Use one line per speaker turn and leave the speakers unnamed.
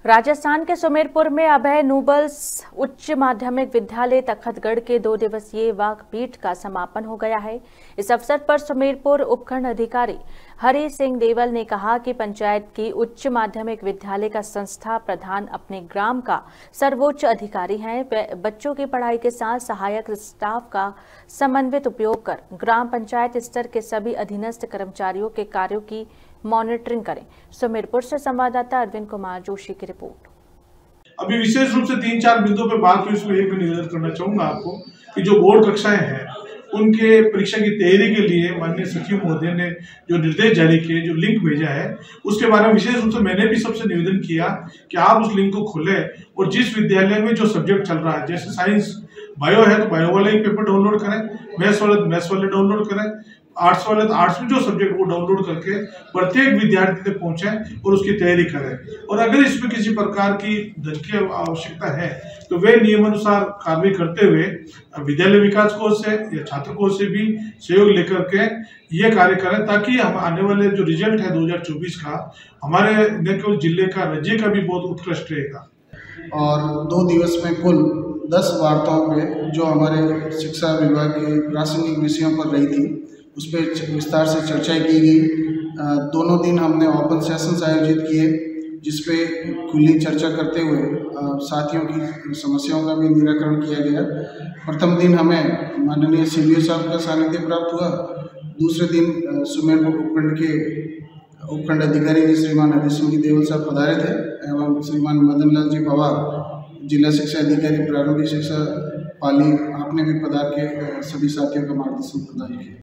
राजस्थान के सुमेरपुर में अभय नूबल्स उच्च माध्यमिक विद्यालय तखतगढ़ के 2 दिवसीय वाक बीट का समापन हो गया है। इस अवसर पर सुमेरपुर उपखंड अधिकारी हरि सिंह देवल ने कहा कि पंचायत की उच्च माध्यमिक विद्यालय का संस्था प्रधान अपने ग्राम का सर्वोच्च अधिकारी हैं। वे बच्चों की पढ़ाई के साथ सहायक स्टाफ का समन्वित उपयोग कर ग्राम पंचायत स्तर के सभी अधीनस्थ कर्मचारियों के कार्यों की मॉनिटरिंग करें। सुमेरपुर से संवाददाता अरविंद कुमार जोशी की रिपोर्ट।
अभी विशेष रूप से 3-4 बिंदुओं पर बात हुई, इसमें एक भी निवेदन करना चाहूंगा आपको कि जो बोर्ड कक्षाएं हैं उनके परीक्षा की तैयारी के लिए माननीय सचिव महोदय ने जो निर्देश जारी किए, जो लिंक भेजा है, उसके बारे में विशेष रूप से मैंने भी सबसे निवेदन किया कि आप उस लिंक को खोलें और जिस विद्यालय में जो सब्जेक्ट चल रहा है, जैसे साइंस बायो है तो बायो वाले ही पेपर डाउनलोड करें, मैथ्स वाले डाउनलोड करें, आर्ट्स वाले तो आर्ट्स में जो सब्जेक्ट वो डाउनलोड करके प्रत्येक विद्यार्थी तक पहुंचे और उसकी तैयारी करें। और अगर इसमें किसी प्रकार की धन की आवश्यकता है तो वे नियमानुसार कार्रवाई करते हुए विद्यालय विकास कोष से या छात्र कोष से भी सहयोग लेकर के ये कार्य करें, ताकि हम आने वाले जो रिजल्ट है 2024 का हमारे न केवल जिले का, राज्य का भी बहुत उत्कृष्ट रहेगा।
और 2 दिवस में कुल 10 वार्ताओं पे जो हमारे शिक्षा विभाग के प्रासंगिक विषयों पर रही थी उस पर विस्तार से चर्चा की गई। दोनों दिन हमने ओपन सेशंस आयोजित किए जिसपे खुली चर्चा करते हुए साथियों की समस्याओं का भी निराकरण किया गया। प्रथम दिन हमें माननीय सीडीओ साहब का सानिध्य प्राप्त हुआ। दूसरे दिन सुमेरपुर उपखंड के उपखंड अधिकारी श्रीमान हरि सिंह देवल साहब पधारे थे एवं श्रीमान मदन लाल जी पवार जिला शिक्षा अधिकारी प्रारंभिक शिक्षा पाली, आपने भी पधार के सभी साथियों का मार्गदर्शन प्रदान किया।